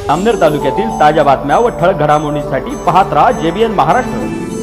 अमनेर तालुक्यातील ताज्या बातम्या व ठळक घडामोडींसाठी पाहत राहा JBN महाराष्ट्र।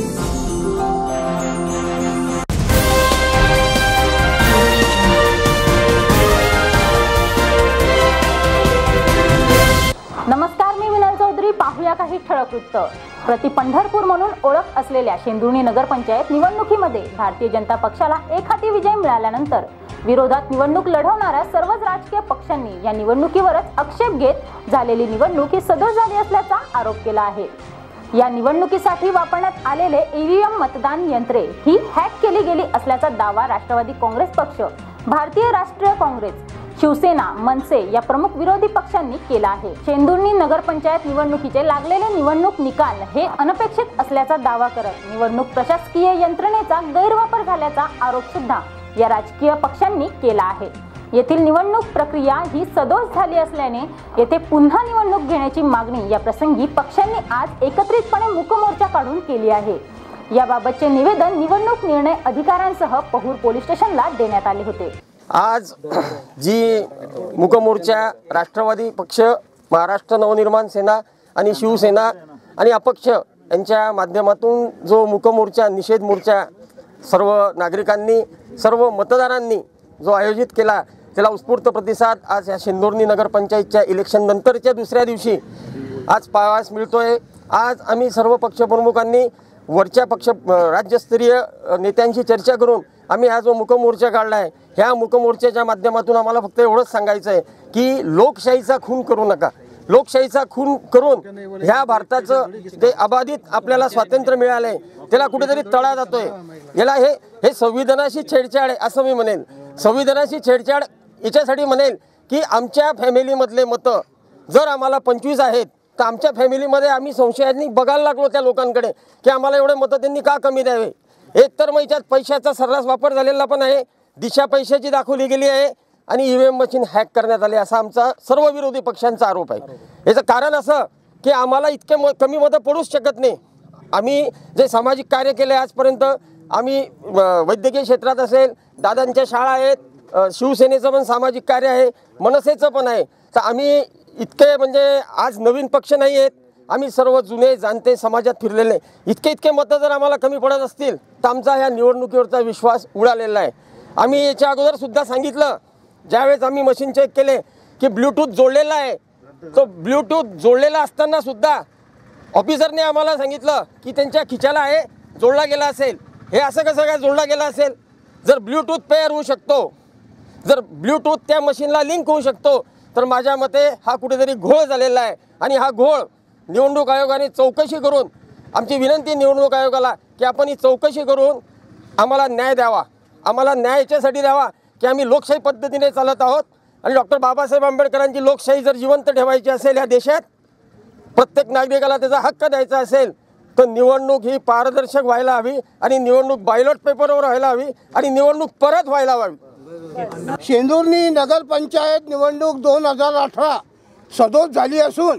नमस्कार, मी विनल चौधरी। पाहूया काही ठळक वृत्त। प्रति पंढरपूर म्हणून ओळख असलेल्या शेंदुर्णी नगरपंचायत निवडणुकीमध्ये भारतीय जनता पक्षाला एकहाती विजय मिळाल्यानंतर विरोधात निवडणूक लढवणाऱ्या सर्वच राजकीय पक्षांनी या निवडणुकीवरच आक्षेप घेत झालेली निवडणूक ही सदोष झाली असल्याचा आरोप केला आहे। या निवडणुकीसाठी वापरण्यात आलेले EVM मतदान यंत्रे ही हॅक केली गेली असल्याचा दावा राष्ट्रवादी काँग्रेस पक्ष, भारतीय राष्ट्रीय काँग्रेस, शिवसेना, मनसे या प्रमुख विरोधी पक्षांनी केला आहे। शेंदुर्णी नगरपंचायत निवडणुकीचे लागलेले निवडणूक निकाल हे अनपेक्षित असल्याचा दावा करत निवडणूक प्रशासकीय यंत्रणेचा गैरवापर झाल्याचा आरोप सुद्धा या राजकीय पक्षांनी केला आहे। येथील निवडणूक प्रक्रिया ही सदोष झाली असल्याने येथे पुन्हा निवडणूक घेण्याची मागणी या प्रसंगी पक्षांनी आज एकत्रितपणे मूकमोर्चा काढून केली आहे। याबाबतचे निवेदन निवडणूक निर्णय अधिकाऱ्यांसह पहूर पोलीस स्टेशनला देण्यात आले होते। आज जी मूकमोर्चा राष्ट्रवादी पक्ष, महाराष्ट्र नवनिर्माण सेना आणि शिवसेना आणि अपक्ष यांच्या माध्यमातून जो मूकमोर्चा, निषेध मोर्चा सर्व नागरिकांनी, सर्व मतदारांनी जो आयोजित केला, त्याला उत्स्फूर्त प्रतिसाद आज या शेंदुर्णी नगरपंचायतच्या इलेक्शन नंतरच्या दुसऱ्या दिवशी आज पाहावयास मिळतोय। आज आम्ही सर्व पक्षप्रमुखांनी वरच्या पक्ष राज्यस्तरीय नेत्यांशी चर्चा करून आम्ही हा जो मूकमोर्चा काढला आहे, ह्या मूकमोर्चाच्या माध्यमातून आम्हाला फक्त एवढंच सांगायचं आहे की लोकशाहीचा खून करू नका। लोकशाहीचा खून करून ह्या भारताचं जे अबाधित आपल्याला स्वातंत्र्य मिळालं आहे त्याला कुठेतरी तडा जातोय। याला हे संविधानाशी छेडछाड आहे असं मी म्हणेन। संविधानाशी छेडछाड याच्यासाठी म्हणेल की आमच्या फॅमिलीमधले मतं जर आम्हाला 25 आहेत तर आमच्या फॅमिलीमध्ये आम्ही संशयाने बघायला लागलो त्या लोकांकडे की आम्हाला एवढे मतं त्यांनी का कमी द्यावे। एक तर मग याच्यात पैशाचा सर्रास वापर झालेला पण आहे, दिशा पैशाची दाखवली गेली आहे आणि EVM मशीन हॅक करण्यात आली असा आमचा सर्व विरोधी पक्षांचा आरोप आहे। याचं कारण असं की आम्हाला इतके कमी मतं पडूच शकत नाही। आम्ही जे सामाजिक कार्य केले आजपर्यंत, आम्ही वैद्यकीय क्षेत्रात असेल, दादांच्या शाळा आहेत, शिवसेनेचं पण सामाजिक कार्य आहे, मनसेचं पण आहे, तर आम्ही इतके म्हणजे आज नवीन पक्ष नाही आहेत, आम्ही सर्व जुने जाणते समाजात फिरलेले, इतके मतं जर आम्हाला कमी पडत असतील तर आमचा ह्या निवडणुकीवरचा विश्वास उडालेला आहे। आम्ही याच्या अगोदर सुद्धा सांगितलं, ज्यावेळेस आम्ही मशीन चेक केले की ब्लूटूथ जोडलेला आहे, तो ब्लूटूथ जोडलेला असताना सुद्धा ऑफिसरने आम्हाला सांगितलं की त्यांच्या खिशाला आहे जोडला गेला असेल। हे असं कसं काय जोडला गेला असेल? जर ब्लूटूथ पेअर होऊ शकतो, जर ब्लूटूथ त्या मशीनला लिंक होऊ शकतो तर माझ्या मते हा कुठेतरी घोळ झालेला आहे आणि हा घोळ निवडणूक आयोगाने चौकशी करून, आमची विनंती निवडणूक आयोगाला की आपण ही चौकशी करून आम्हाला न्याय द्यावा। आम्हाला न्याय याच्यासाठी द्यावा की आम्ही लोकशाही पद्धतीने चालत आहोत आणि डॉक्टर बाबासाहेब आंबेडकरांची लोकशाही जर जिवंत ठेवायची असेल या देशात, प्रत्येक नागरिकाला त्याचा हक्क द्यायचा असेल तर निवडणूक ही पारदर्शक व्हायला हवी आणि निवडणूक बॅलॉट पेपरवर व्हायला हवी आणि निवडणूक परत व्हायला हवी। शेंदुर्णी नगरपंचायत निवडणूक 2018 सदोष झाली असून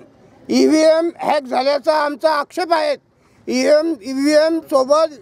EVM हॅक झाल्याचा आमचा आक्षेप आहे। EVM सोबत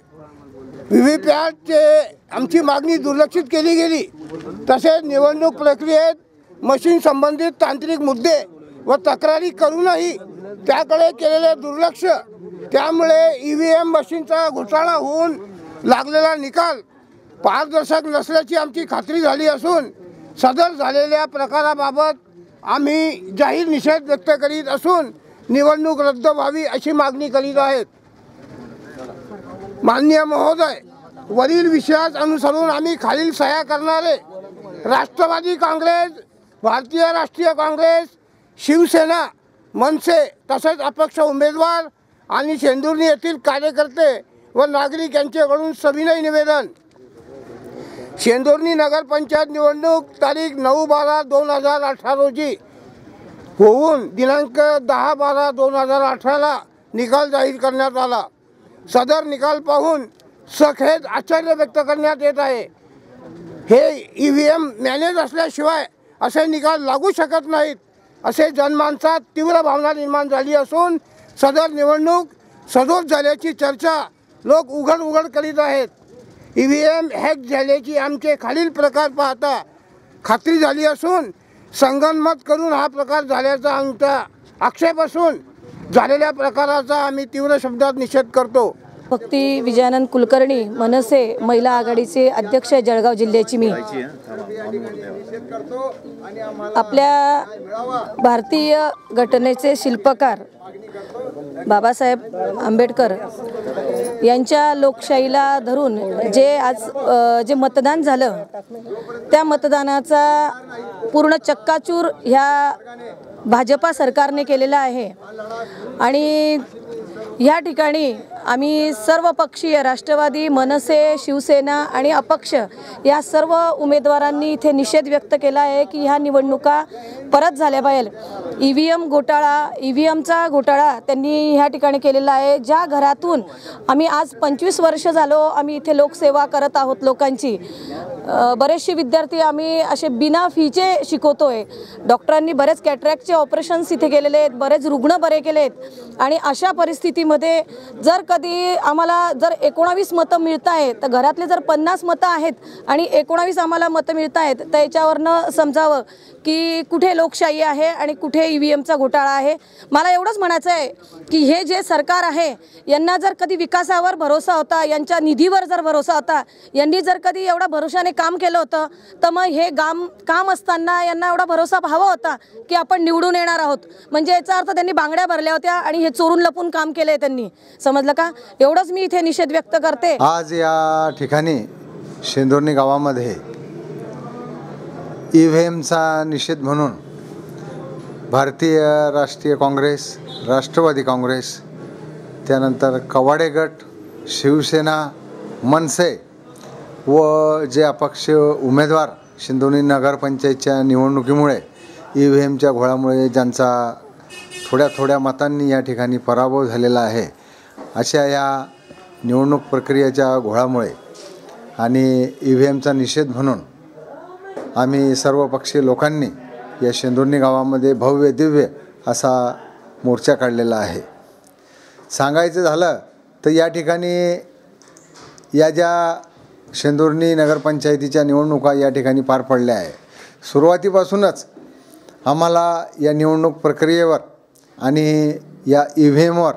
VVPATचे आमची मागणी दुर्लक्षित केली गेली। तसेच निवडणूक प्रक्रियेत मशीन संबंधित तांत्रिक मुद्दे व तक्रारी करूनही त्याकडे केलेले दुर्लक्ष, त्यामुळे EVM मशीनचा घोटाळा होऊन लागलेला निकाल पारदर्शक नसल्याची आमची खात्री झाली असून सदर झालेल्या प्रकाराबाबत आम्ही जाहीर निषेध व्यक्त करीत असून निवडणूक रद्द व्हावी अशी मागणी करीत आहेत। माननीय महोदय, वरील विषयास अनुसरून आम्ही खालील सह्या करणारे राष्ट्रवादी काँग्रेस, भारतीय राष्ट्रीय काँग्रेस, शिवसेना, मनसे तसेच अपक्ष उमेदवार आणि शेंदुर्णी येथील कार्यकर्ते व नागरिक यांच्याकडून सविनय निवेदन। शेंदुर्णी नगरपंचायत निवडणूक तारीख 9/12/2018 रोजी होऊन दिनांक 10/12/2018 निकाल जाहीर करण्यात आला। सदर निकाल पाहून सखेद आश्चर्य व्यक्त करण्यात येत आहे। हे EVM मॅनेज असल्याशिवाय असे निकाल लागू शकत नाहीत असे जनमानसात तीव्र भावना निर्माण झाली असून सदर निवडणूक सदोष झाल्याची चर्चा लोक उघड करीत आहेत। EVM हॅक झाल्याची आमचे खालील प्रकार पाहता खात्री झाली असून संगनमत करून हा प्रकार झाल्याचा आमचा आक्षेप असून झालेल्या प्रकाराचा आम्ही तीव्र शब्दात निषेध करतो. भक्ती विजयानंद कुलकर्णी, मनसे महिला आघाडीचे अध्यक्ष जळगाव जिल्ह्याची मी. आपल्या भारतीय घटनेचे शिल्पकार बाबासाहेब आंबेडकर यांच्या लोकशाहीला धरून जे मतदान झालं, त्या मतदानाचा पूर्ण चक्काचूर ह्या भाजपा सरकारने केलेला आहे. आणि या ठिकाणी आम्ही सर्व पक्षीय राष्ट्रवादी, मनसे, शिवसेना आणि अपक्ष या सर्व उमेदवारांनी इथे निषेध व्यक्त केला आहे की ह्या निवडणुका परत झाल्या पाहिजे. ईव्हीएमचा घोटाळा त्यांनी ह्या ठिकाणी केलेला आहे. ज्या घरातून आम्ही आज 25 वर्ष झालो आम्ही इथे लोकसेवा करत आहोत लोकांची. बरेचसे विद्यार्थी आम्ही असे बिना फीचे शिकवतोय. डॉक्टरांनी बरेच कॅटरॅक्टचे ऑपरेशन्स इथे केलेले आहेत, बरेच रुग्ण बरे केले आहेत. आणि अशा परिस्थितीमध्ये जर कधी आम्हाला जर 19 मतं मिळत आहेत, तर घरातले जर 50 मतं आहेत आणि 19 आम्हाला मतं मिळत आहेत, तर याच्यावरनं समजावं की कुठे लोकशाही आहे आणि कुठे ईव्हीएमचा घोटाळा आहे. मला एवढंच म्हणायचं आहे की हे जे सरकार आहे यांना जर कधी विकासावर भरोसा होता, यांच्या निधीवर जर भरोसा होता, यांनी जर कधी एवढा भरोशाने काम केलं होतं, तर मग हे काम असताना यांना एवढा भरोसा हवा होता की आपण निवडून येणार आहोत. म्हणजे याचा अर्थ त्यांनी बांगड्या भरल्या होत्या आणि हे चोरून लपून काम केलंय त्यांनी. समजलं का? एवढंच मी इथे निषेध व्यक्त करते. आज या ठिकाणी शेंदुर्णी गावामध्ये ईव्हीएमचा निषेध म्हणून भारतीय राष्ट्रीय काँग्रेस, राष्ट्रवादी काँग्रेस, त्यानंतर कवाडे गट, शिवसेना, मनसे व जे अपक्ष उमेदवार शेंदुर्णी नगरपंचायतच्या निवडणुकीमुळे ईव्हीएमच्या घोळामुळे ज्यांचा थोड्या मतांनी या ठिकाणी पराभव झालेला आहे, अशा या निवडणूक प्रक्रियेच्या घोळामुळे आणि ईव्हीएमचा निषेध म्हणून आम्ही सर्व पक्षीय लोकांनी या शेंदुर्णी गावामध्ये भव्य दिव्य असा मोर्चा काढलेला आहे. सांगायचं झालं तर या ठिकाणी या ज्या शेंदुर्णी नगरपंचायतीच्या निवडणुका या ठिकाणी पार पडल्या आहे, सुरुवातीपासूनच आम्हाला या निवडणूक प्रक्रियेवर आणि या ईव्हीएमवर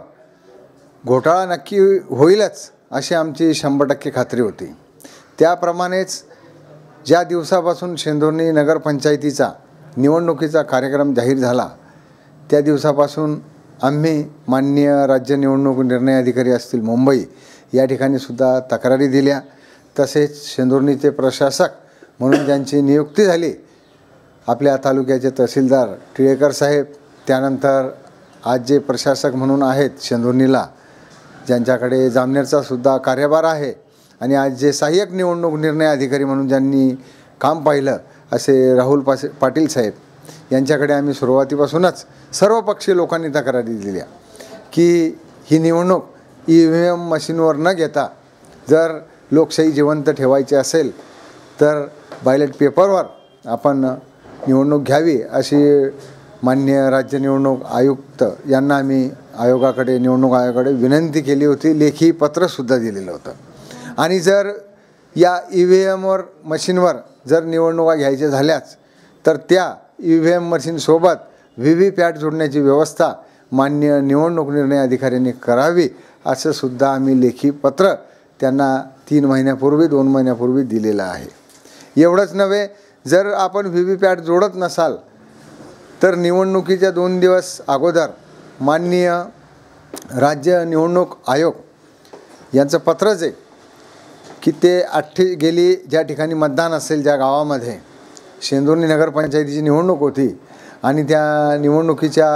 घोटाळा नक्की होईलच अशी आमची 100% खात्री होती. त्याप्रमाणेच ज्या दिवसापासून शेंदुर्णी नगरपंचायतीचा निवडणुकीचा कार्यक्रम जाहीर झाला, त्या दिवसापासून आम्ही माननीय राज्य निवडणूक निर्णय अधिकारी असतील मुंबई या ठिकाणी सुद्धा तक्रारी दिल्या. तसेच शेंदुर्णीचे प्रशासक म्हणून ज्यांची नियुक्ती झाली आपल्या तालुक्याचे तहसीलदार टिळेकर साहेब, त्यानंतर आज जे प्रशासक म्हणून आहेत शेंदुर्णीला, ज्यांच्याकडे जामनेरचा सुद्धा कार्यभार आहे, आणि आज जे सहाय्यक निवडणूक निर्णय अधिकारी म्हणून ज्यांनी काम पाहिलं असे राहुल पाटील साहेब, यांच्याकडे आम्ही सुरुवातीपासूनच सर्व पक्षीय लोकांनी तक्रारी दिल्या की ही निवडणूक ईव्हीएम मशीनवर न घेता जर लोकशाही जिवंत ठेवायची असेल तर बॅलेट पेपरवर आपण निवडणूक घ्यावी अशी माननीय राज्य निवडणूक आयुक्त यांना आम्ही निवडणूक आयोगाकडे विनंती केली होती. लेखी पत्रसुद्धा दिलेलं होतं. आणि जर या ईव्हीएमवर मशीनवर जर निवडणुका घ्यायच्या झाल्याच तर त्या ईव्हीएम मशीनसोबत व्हीव्हीपॅट जोडण्याची व्यवस्था माननीय निवडणूक निर्णय अधिकाऱ्यांनी करावी असं सुद्धा आम्ही लेखी पत्र त्यांना 3 महिन्यापूर्वी 2 महिन्यापूर्वी दिलेलं आहे. एवढंच नव्हे, जर आपण व्हीव्हीपॅट जोडत नसाल तर निवडणुकीच्या 2 दिवस अगोदर माननीय राज्य निवडणूक आयोग यांचं पत्रच आहे की ते गेली ज्या ठिकाणी मतदान असेल, ज्या गावामध्ये शेंदुर्णी नगरपंचायतीची निवडणूक होती आणि त्या निवडणुकीच्या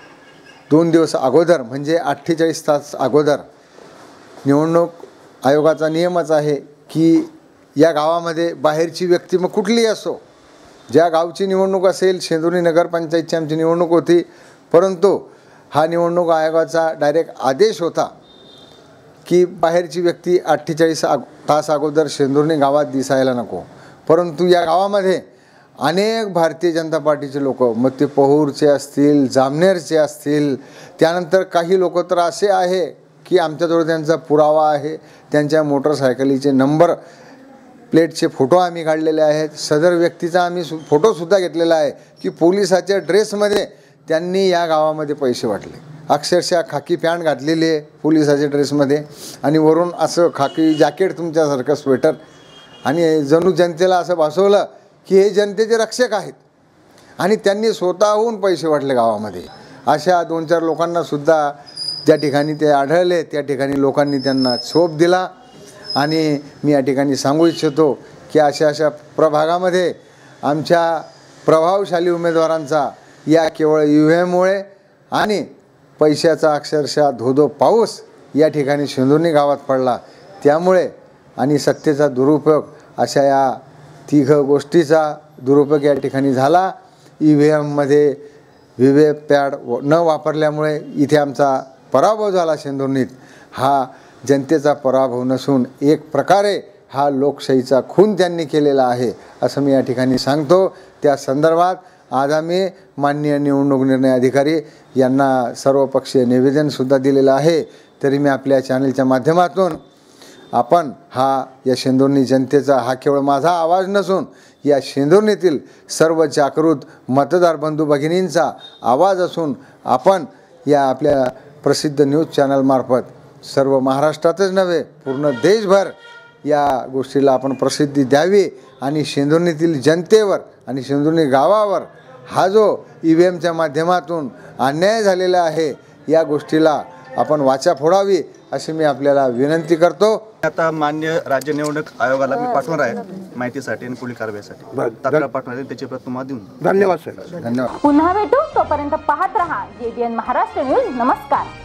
2 दिवस अगोदर म्हणजे 48 तास अगोदर निवडणूक आयोगाचा नियमच आहे की या गावामध्ये बाहेरची व्यक्ती मग कुठलीही असो, ज्या गावची निवडणूक असेल, शेंदुर्णी नगरपंचायतची आमची निवडणूक होती, परंतु हा निवडणूक आयोगाचा डायरेक्ट आदेश होता की बाहेरची व्यक्ती 48 तास अगोदर शेंदुर्णी गावात दिसायला नको. परंतु या गावामध्ये अनेक भारतीय जनता पार्टीचे लोक, मग ते पहूरचे असतील, जामनेरचे असतील, त्यानंतर काही लोक तर असे आहे की आमच्याजवळ त्यांचा पुरावा आहे, त्यांच्या मोटरसायकलीचे नंबर प्लेटचे फोटो आम्ही काढलेले आहेत. सदर व्यक्तीचा आम्ही फोटोसुद्धा घेतलेला आहे की पोलिसाच्या ड्रेसमध्ये त्यांनी या गावामध्ये पैसे वाटले. अक्षरशः खाकी पॅन्ट घातलेली आहे पोलिसाच्या ड्रेसमध्ये आणि वरून असं खाकी जॅकेट तुमच्यासारखं स्वेटर आणि जणू जनतेला असं भासवलं की हे जनतेचे रक्षक आहेत आणि त्यांनी स्वतःहून पैसे वाटले गावामध्ये. अशा 2-4 लोकांनासुद्धा ज्या ठिकाणी ते आढळले त्या ठिकाणी लोकांनी त्यांना शोभ दिला. आणि मी या ठिकाणी सांगू इच्छितो की अशा प्रभागामध्ये आमच्या प्रभावशाली उमेदवारांचा या केवळ EVMमुळे आणि पैशाचा अक्षरशः धोधो पाऊस या ठिकाणी शेंदुर्णी गावात पडला त्यामुळे आणि सत्तेचा दुरुपयोग अशा या 3 गोष्टीचा दुरुपयोग या ठिकाणी झाला. EVMमध्ये व्हीव्हीपॅट न वापरल्यामुळे इथे आमचा पराभव झाला. शेंदुर्णीत हा जनतेचा पराभव नसून एक प्रकारे हा लोकशाहीचा खून त्यांनी केलेला आहे असं मी या ठिकाणी सांगतो. त्या संदर्भात आज आम्ही माननीय निवडणूक निर्णय अधिकारी यांना सर्वपक्षीय निवेदनसुद्धा दिलेलं आहे. तरी मी आपल्या चॅनलच्या माध्यमातून आपण या शेंदुर्णी जनतेचा हा केवळ माझा आवाज नसून या शेंदुर्णीतील सर्व जागृत मतदार बंधू भगिनींचा आवाज असून आपण या आपल्या प्रसिद्ध न्यूज चॅनलमार्फत सर्व महाराष्ट्रातच नव्हे पूर्ण देशभर या गोष्टीला आपण प्रसिद्धी द्यावी आणि शेंदुर्णीतील जनतेवर आणि शेंदुर्णी गावावर हा जो EVMच्या माध्यमातून अन्याय झालेला आहे या गोष्टीला आपण वाचा फोडावी अशी मी आपल्याला विनंती करतो. आता मान्य राज्य निवडणूक आयोगाला मी पाठवणार आहे माहितीसाठी आणि पुढील कारवाईसाठी तक्रार पाठवणार आहे. त्याची प्रत तुम्हाला देऊन धन्यवाद सर. धन्यवाद. पुन्हा भेटू तोपर्यंत पाहत रहा JBN महाराष्ट्र न्यूज. नमस्कार.